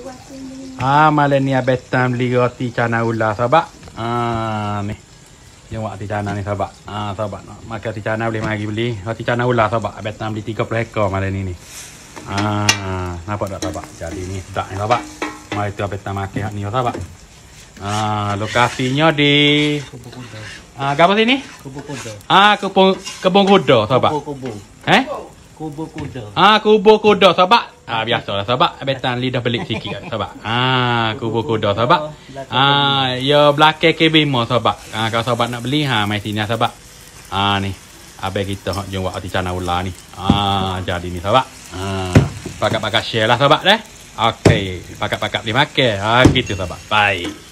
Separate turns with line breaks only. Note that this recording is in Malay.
Malam ni abetan beli roti canai ular sahabat. Ni. Yang wak roti canai ni sahabat. Sahabat nak makan roti canai boleh mari beli. Roti canai ular sahabat. Abetan beli 30 ekor malam ni. Nampak tak sahabat? Jadi ni sedap ni sahabat. Mari tu abetan makan hak ni sahabat. Lokasinya di apa sini?
Kubur kuda.
Kebun kuda sahabat.
Kubur. Kubur kuda.
Kubur kuda sahabat. Biasalah sahabat. Abetan lidah belik sikit sahabat. Kubur kuda sahabat. Ya belakang KB5 sahabat. Kalau sahabat nak beli mai sini sahabat. Ni. Abang kita hok jom buat roti canai ular ni. Jadi ni sahabat. Pakat-pakat share lah sahabat deh. Okey, pakat-pakat boleh makan. Gitu sahabat. Bye.